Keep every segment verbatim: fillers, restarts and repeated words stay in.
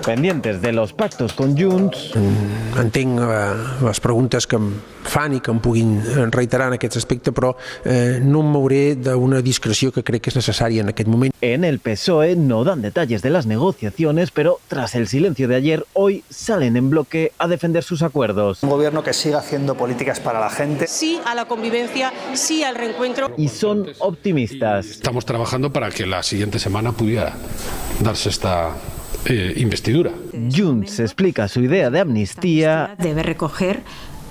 Pendientes de los pactos con Junts. Entenc eh, les preguntes que em fan i que em puguin reiterar en aquest aspecte, però eh, no em mouré d'una discreció que crec que és necessària en aquest moment. En el P S O E no dan detalles de las negociaciones, pero tras el silencio de ayer, hoy salen en bloque a defender sus acuerdos. Un gobierno que siga haciendo políticas para la gente. Sí a la convivencia, sí al reencuentro. Y son optimistas. Estamos trabajando para que la siguiente semana pudiera darse esta eh, investidura. Junts explica su idea de amnistía. Debe recoger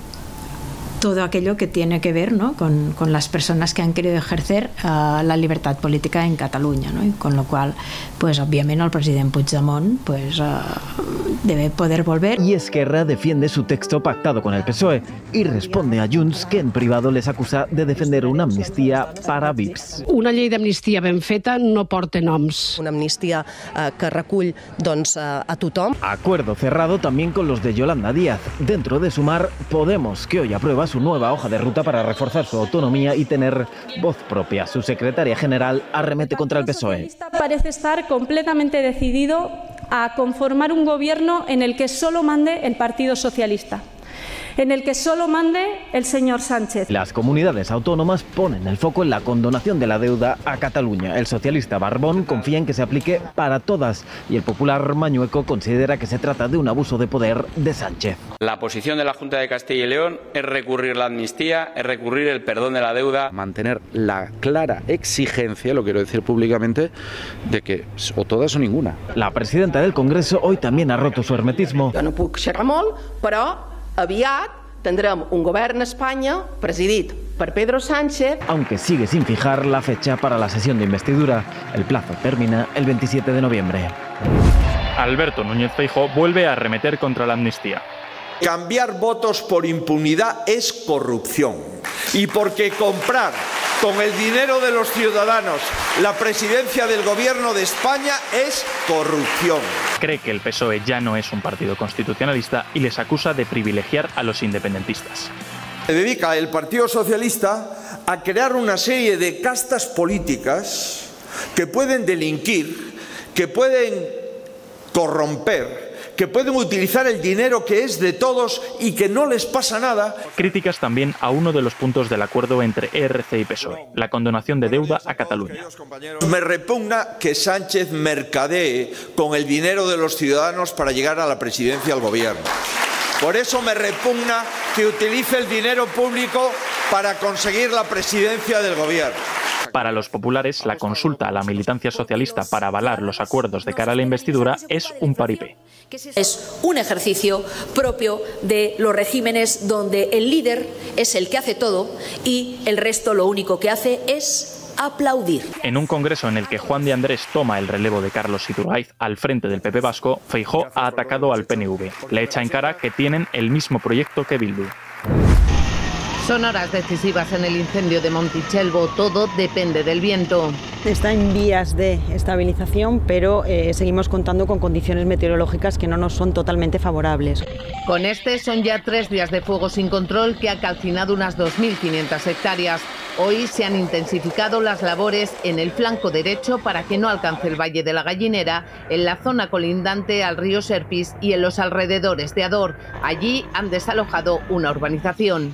todo aquello que tiene que ver, ¿no?, con, con las personas que han querido ejercer uh, la libertad política en Cataluña, ¿no? Y con lo cual, pues obviamente el presidente Puigdemont pues, uh, debe poder volver. Y Esquerra defiende su texto pactado con el P S O E y responde a Junts, que en privado les acusa de defender una amnistía para V I Ps. Una llei d'amnistia ben feta no porta noms. Una amnistia uh, que recull doncs, uh, a tothom. Acuerdo cerrado también con los de Yolanda Díaz. Dentro de Sumar, Podemos, que hoy aprueba su nueva hoja de ruta para reforzar su autonomía y tener voz propia. Su secretaria general arremete contra el P S O E. Parece estar completamente decidido a conformar un gobierno en el que solo mande el Partido Socialista, en el que solo mande el señor Sánchez. Las comunidades autónomas ponen el foco en la condonación de la deuda a Cataluña. El socialista Barbón confía en que se aplique para todas y el popular Mañueco considera que se trata de un abuso de poder de Sánchez. La posición de la Junta de Castilla y León es recurrir la amnistía, es recurrir el perdón de la deuda. Mantener la clara exigencia, lo quiero decir públicamente, de que o todas o ninguna. La presidenta del Congreso hoy también ha roto su hermetismo. Jo no puc xerrar molt, però aviat tendrem un govern a Espanya presidit per Pedro Sánchez. Aunque sigue sin fijar la fecha para la sesión de investidura. El plazo termina el veintisiete de noviembre. Alberto Núñez Feijóo vuelve a arremeter contra la amnistía. Cambiar votos por impunidad es corrupción. Y porque comprar con el dinero de los ciudadanos la presidencia del Gobierno de España es corrupción. Cree que el P S O E ya no es un partido constitucionalista y les acusa de privilegiar a los independentistas. Se dedica el Partido Socialista a crear una serie de castas políticas que pueden delinquir, que pueden corromper, que pueden utilizar el dinero que es de todos y que no les pasa nada. Críticas también a uno de los puntos del acuerdo entre E R C y P S O E, la condonación de deuda a Cataluña. Me repugna que Sánchez mercadee con el dinero de los ciudadanos para llegar a la presidencia del gobierno. Por eso me repugna que utilice el dinero público para conseguir la presidencia del gobierno. Para los populares, la consulta a la militancia socialista para avalar los acuerdos de cara a la investidura es un paripé. Es un ejercicio propio de los regímenes donde el líder es el que hace todo y el resto lo único que hace es aplaudir. En un congreso en el que Juan de Andrés toma el relevo de Carlos Iturgaiz al frente del P P vasco, Feijóo ha atacado al P N V. Le echa en cara que tienen el mismo proyecto que Bildu. Son horas decisivas en el incendio de Montitxelvo, todo depende del viento. Está en vías de estabilización, pero eh, seguimos contando con condiciones meteorológicas que no nos son totalmente favorables. Con este son ya tres días de fuego sin control que ha calcinado unas dos mil quinientas hectáreas. Hoy se han intensificado las labores en el flanco derecho para que no alcance el Valle de la Gallinera, en la zona colindante al río Serpis y en los alrededores de Ador. Allí han desalojado una urbanización.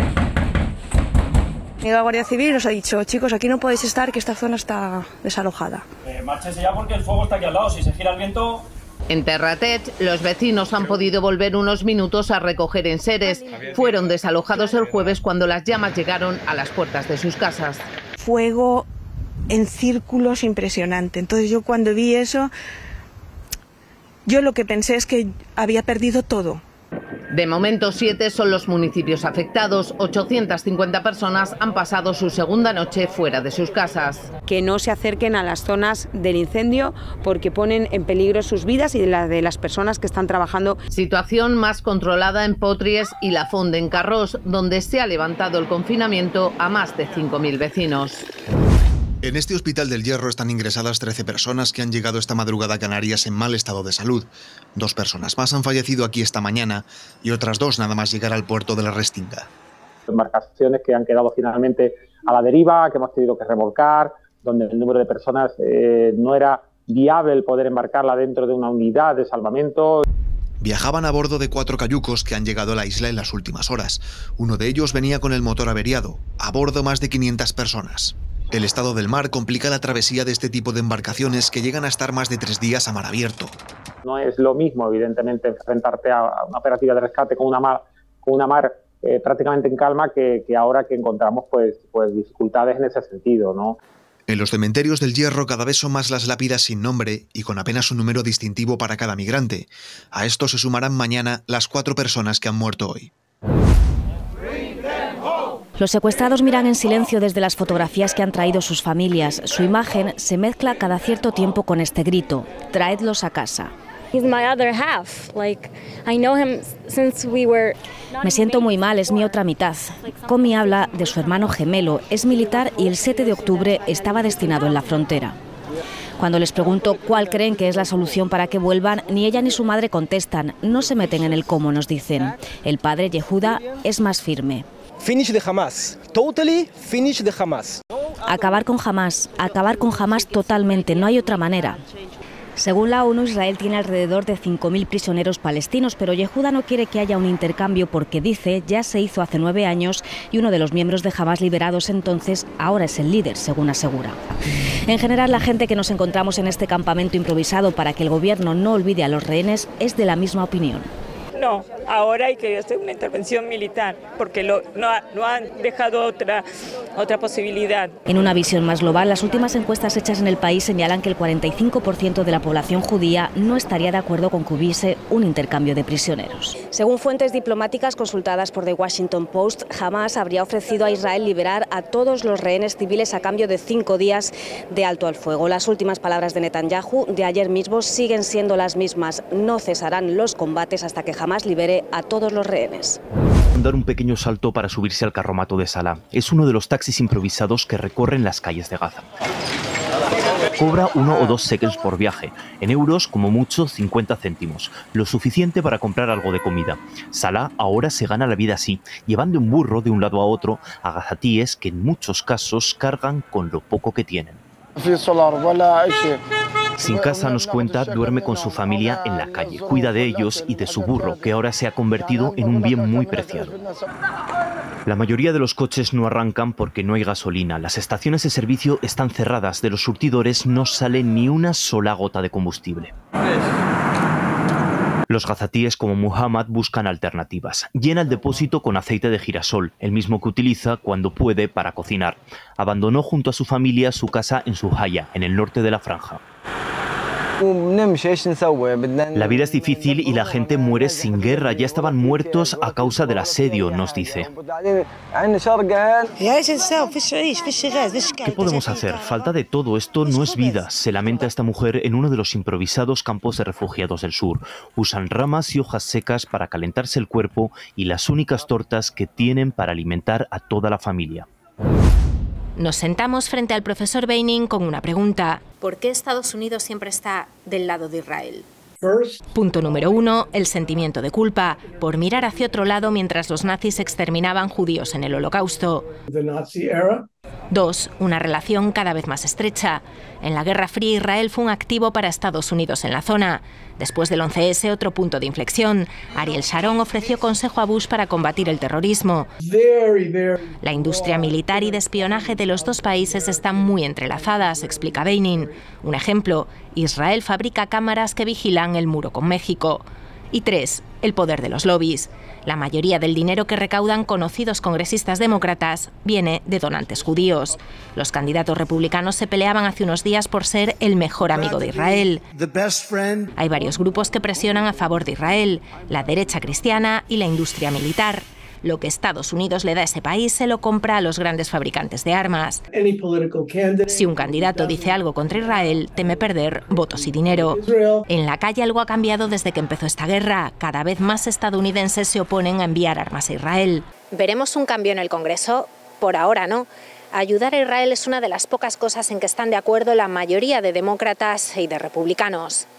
La Guardia Civil nos ha dicho, chicos, aquí no podéis estar, que esta zona está desalojada. Eh, márchense ya porque el fuego está aquí al lado, si se gira el viento... En Terratet, los vecinos han podido volver unos minutos a recoger enseres. Fueron desalojados el jueves cuando las llamas llegaron a las puertas de sus casas. Fuego en círculos impresionante. Entonces yo cuando vi eso, yo lo que pensé es que había perdido todo. De momento, siete son los municipios afectados. ochocientas cincuenta personas han pasado su segunda noche fuera de sus casas. Que no se acerquen a las zonas del incendio porque ponen en peligro sus vidas y la de las personas que están trabajando. Situación más controlada en Potries y La Fonde en Carrós, donde se ha levantado el confinamiento a más de cinco mil vecinos. En este hospital del Hierro están ingresadas trece personas que han llegado esta madrugada a Canarias en mal estado de salud. Dos personas más han fallecido aquí esta mañana y otras dos nada más llegar al puerto de la Restinga. Embarcaciones que han quedado finalmente a la deriva, que hemos tenido que remolcar, donde el número de personas eh, no era viable el poder embarcarla dentro de una unidad de salvamento. Viajaban a bordo de cuatro cayucos que han llegado a la isla en las últimas horas. Uno de ellos venía con el motor averiado. A bordo más de quinientas personas. El estado del mar complica la travesía de este tipo de embarcaciones que llegan a estar más de tres días a mar abierto. No es lo mismo, evidentemente, enfrentarte a una operativa de rescate con una mar, con una mar eh, prácticamente en calma que, que ahora que encontramos pues, pues dificultades en ese sentido, ¿no? En los cementerios del Hierro cada vez son más las lápidas sin nombre y con apenas un número distintivo para cada migrante. A esto se sumarán mañana las cuatro personas que han muerto hoy. Los secuestrados miran en silencio desde las fotografías que han traído sus familias. Su imagen se mezcla cada cierto tiempo con este grito: traedlos a casa. Me siento muy mal, es mi otra mitad. Comi habla de su hermano gemelo, es militar y el siete de octubre estaba destinado en la frontera. Cuando les pregunto cuál creen que es la solución para que vuelvan, ni ella ni su madre contestan, no se meten en el cómo, nos dicen. El padre Yehuda es más firme. Finish de Hamas, totally finish de Hamas. Acabar con Hamas, acabar con Hamas totalmente, no hay otra manera. Según la ONU, Israel tiene alrededor de cinco mil prisioneros palestinos, pero Yehuda no quiere que haya un intercambio porque dice ya se hizo hace nueve años y uno de los miembros de Hamas liberados entonces ahora es el líder, según asegura. En general, la gente que nos encontramos en este campamento improvisado para que el gobierno no olvide a los rehenes es de la misma opinión. No, ahora hay que hacer una intervención militar porque lo, no, no han dejado otra, otra posibilidad. En una visión más global, las últimas encuestas hechas en el país señalan que el cuarenta y cinco por ciento de la población judía no estaría de acuerdo con que hubiese un intercambio de prisioneros. Según fuentes diplomáticas consultadas por The Washington Post, Hamas habría ofrecido a Israel liberar a todos los rehenes civiles a cambio de cinco días de alto al fuego. Las últimas palabras de Netanyahu de ayer mismo siguen siendo las mismas. No cesarán los combates hasta que Hamas libere a todos los rehenes. Dar un pequeño salto para subirse al carromato de Salah. Es uno de los taxis improvisados que recorren las calles de Gaza. Cobra uno o dos shekels por viaje, en euros como mucho cincuenta céntimos, lo suficiente para comprar algo de comida. Salah ahora se gana la vida así, llevando un burro de un lado a otro a gazatíes que en muchos casos cargan con lo poco que tienen. Sin casa, nos cuenta, duerme con su familia en la calle, cuida de ellos y de su burro, que ahora se ha convertido en un bien muy preciado. La mayoría de los coches no arrancan porque no hay gasolina, las estaciones de servicio están cerradas, de los surtidores no sale ni una sola gota de combustible. Los gazatíes como Muhammad buscan alternativas. Llena el depósito con aceite de girasol, el mismo que utiliza cuando puede para cocinar. Abandonó junto a su familia su casa en Suhaya, en el norte de la franja. La vida es difícil y la gente muere sin guerra. Ya estaban muertos a causa del asedio, nos dice. ¿Qué podemos hacer? Falta de todo. Esto no es vida. Se lamenta esta mujer en uno de los improvisados campos de refugiados del sur. Usan ramas y hojas secas para calentarse el cuerpo y las únicas tortas que tienen para alimentar a toda la familia. Nos sentamos frente al profesor Beining con una pregunta. ¿Por qué Estados Unidos siempre está del lado de Israel? Punto número uno, el sentimiento de culpa, por mirar hacia otro lado mientras los nazis exterminaban judíos en el Holocausto. Dos, una relación cada vez más estrecha. En la Guerra Fría, Israel fue un activo para Estados Unidos en la zona. Después del once ese, otro punto de inflexión. Ariel Sharon ofreció consejo a Bush para combatir el terrorismo. La industria militar y de espionaje de los dos países están muy entrelazadas, explica Beining. Un ejemplo, Israel fabrica cámaras que vigilan el muro con México. Y tres, el poder de los lobbies. La mayoría del dinero que recaudan conocidos congresistas demócratas viene de donantes judíos. Los candidatos republicanos se peleaban hace unos días por ser el mejor amigo de Israel. Hay varios grupos que presionan a favor de Israel, la derecha cristiana y la industria militar. Lo que Estados Unidos le da a ese país se lo compra a los grandes fabricantes de armas. Si un candidato dice algo contra Israel, teme perder votos y dinero. En la calle algo ha cambiado desde que empezó esta guerra. Cada vez más estadounidenses se oponen a enviar armas a Israel. ¿Veremos un cambio en el Congreso? Por ahora no. Ayudar a Israel es una de las pocas cosas en que están de acuerdo la mayoría de demócratas y de republicanos.